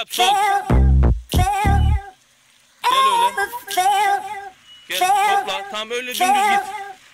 yap sol. Gel öyle. Gel topla. Tam öyle dümdüz git.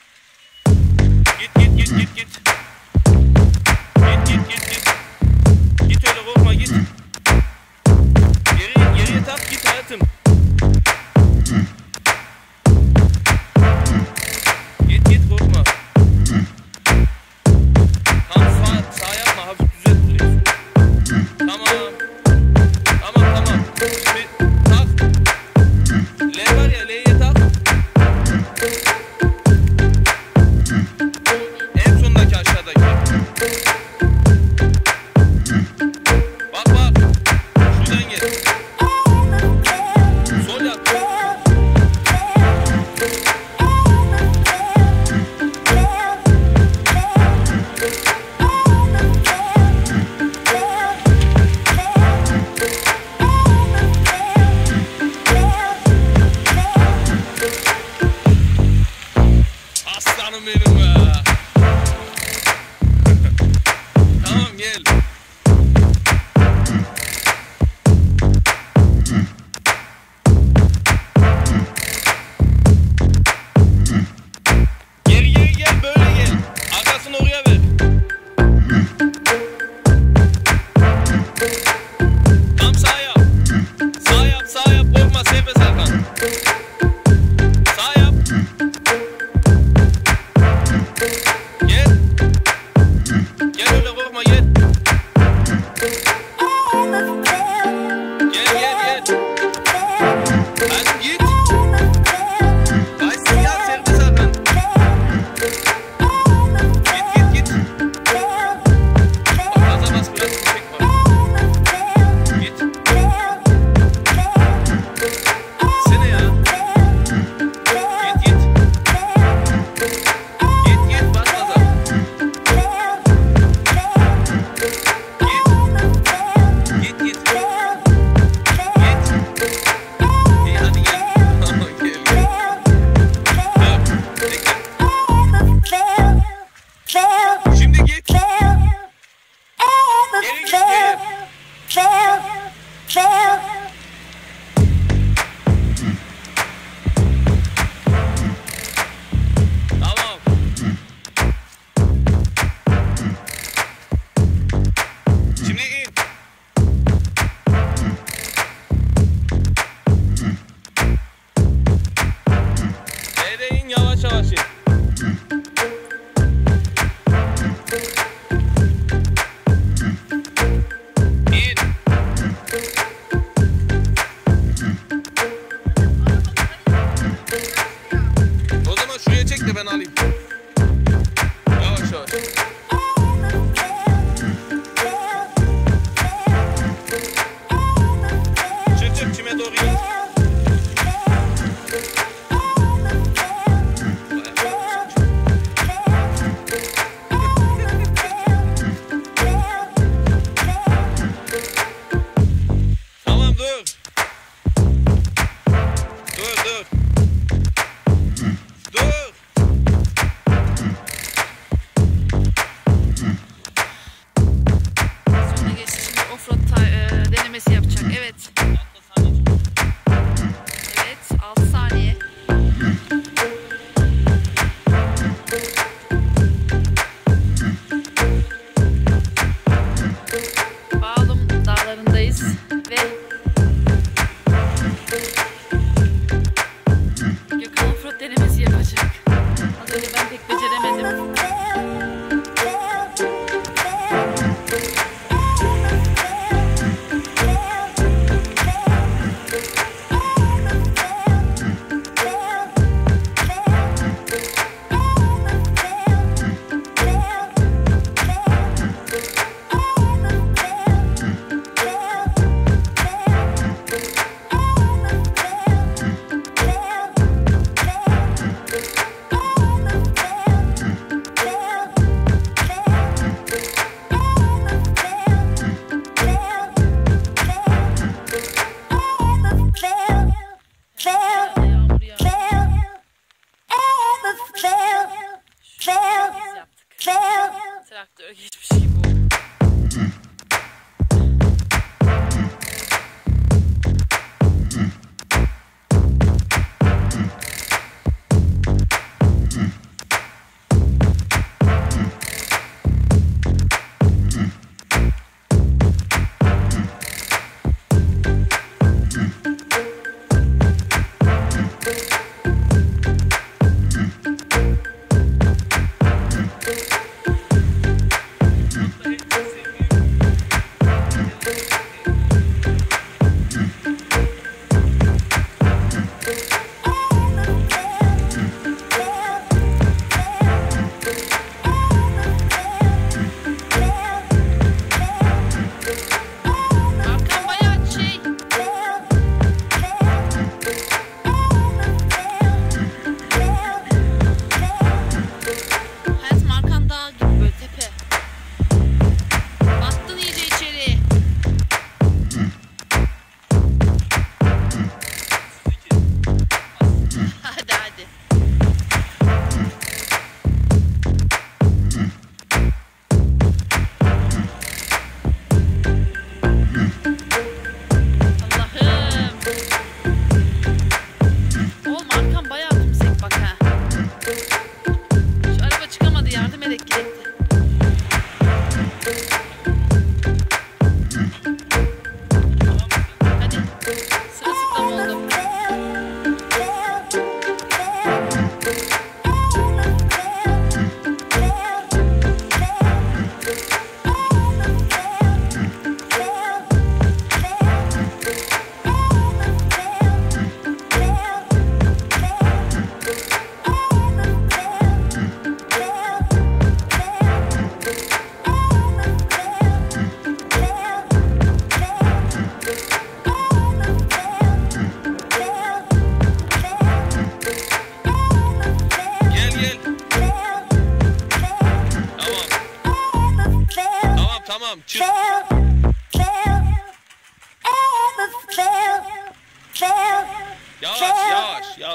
Git. Git. Git öyle korkma git. Geriye tak git hayatım. Git korkma. Tam sağ yapma, hafif düzelt burayı. Tamam. Şimdi tak. L var ya, L'ye tak. En sondaki aşağıdaki.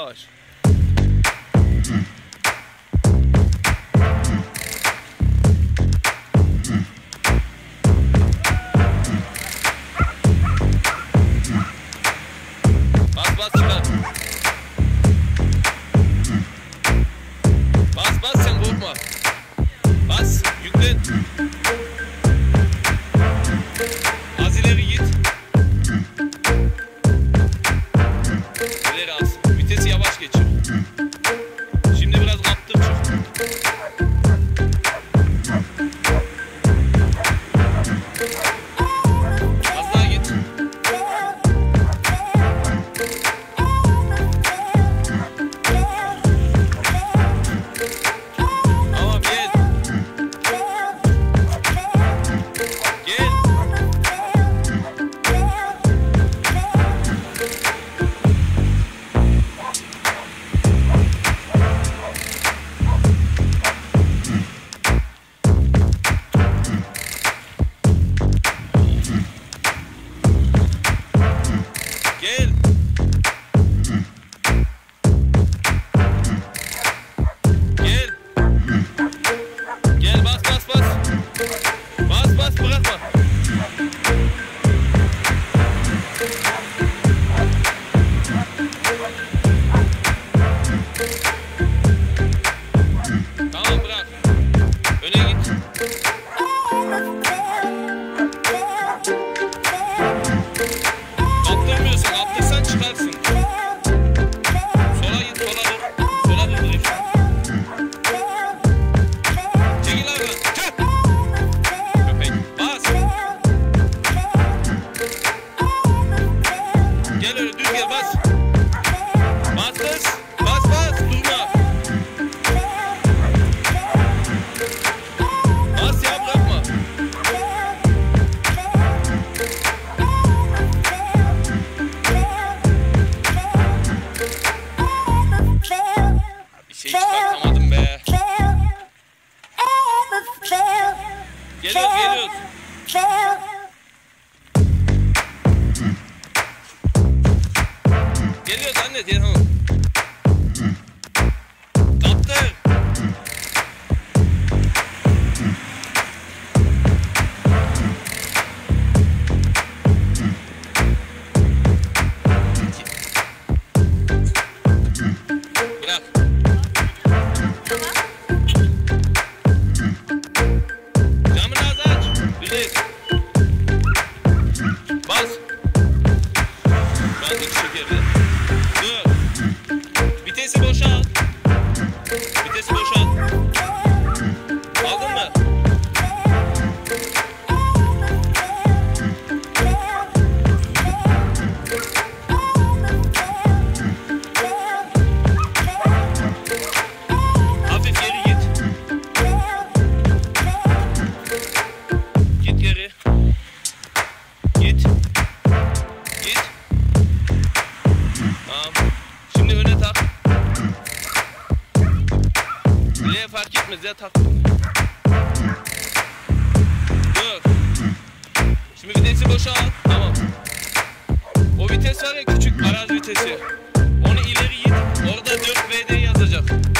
yavaş. Bas çıkar. Bas sen korkma. Bas yüklen. Az ileri git. İleri az. Vitesi yavaş geçir. Şimdi biraz kaptır çık. Az daha git. Tamam gel. Gel. Gel. Gel. Gel bas. Bas bırakma. Tamam bırak. Öne git. Kaptırmıyorsun. Kaptırsan çıkarsın. Sola git. Sola dur drift. Çekil abi. Çek. Köpek. Bas. Gel öyle düz gel bas. Bas kız. Bas durma. Bas ya bırakma. Bir şey çıkartamadım be. Geliyoruz. Geliyoruz anne diye tamam. Kaptır. Bırak. Camını az aç. Bilir. Bas. Ben de şekerli. Dur. Vitesi boşalt. Aldın mı? Hafif geri git. Git geri. Git. Tamam. Şimdi öne tak. L fark etmez ya tak. Dur. Şimdi vitesi boşalt. Tamam. O vites var ya küçük araç vitesi. Onu ileri git. Orada 4VD yazacak.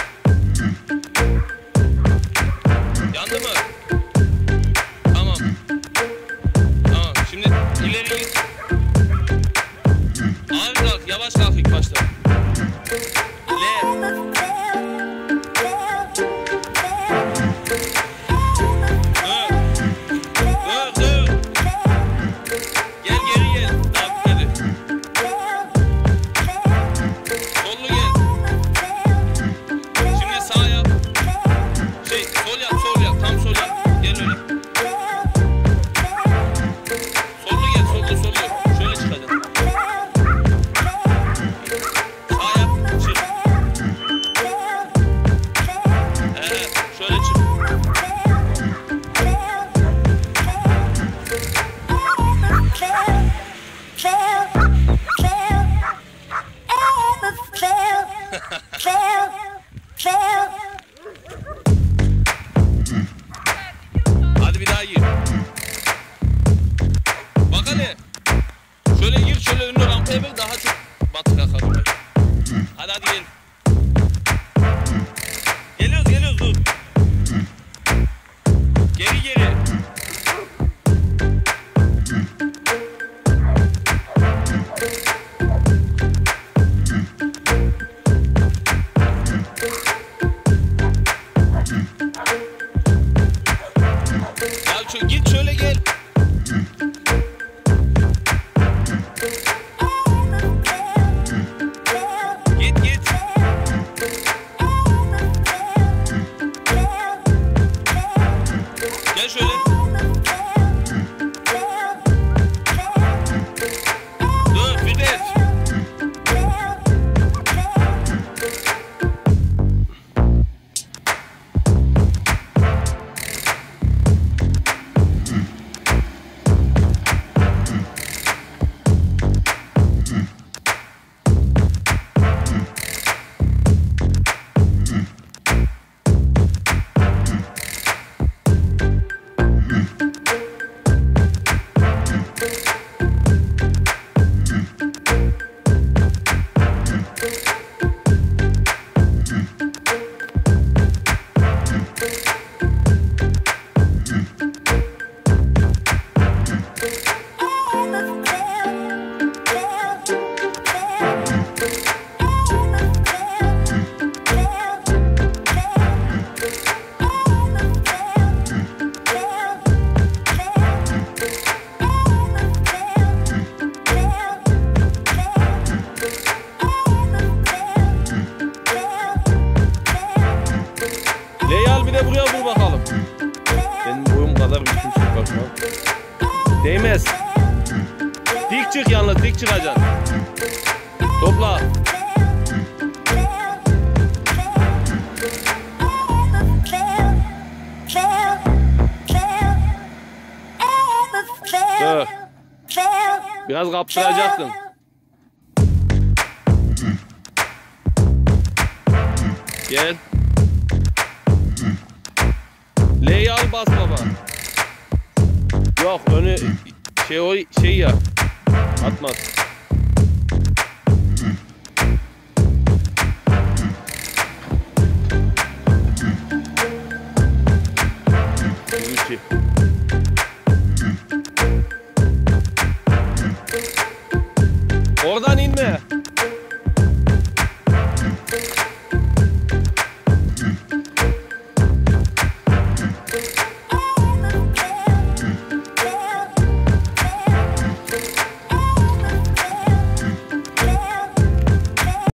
Yandı mı? Tamam. Şimdi ileri git. Ağır kalk. Yavaş kalk ilk başta. L. Dur. Gel geri gel. Daha bitmedi. Sollu gel. Dik çık yalnız, dik çıkacaksın. Topla. Dur. Biraz kaptıracaksın. Gel. L'yi al bas baba. Yok önü şey ya. Atmaz. Oradan inme.